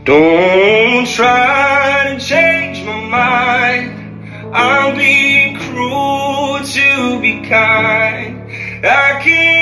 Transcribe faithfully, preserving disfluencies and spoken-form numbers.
Don't try to change my mind. I'll be cruel to be kind. I can't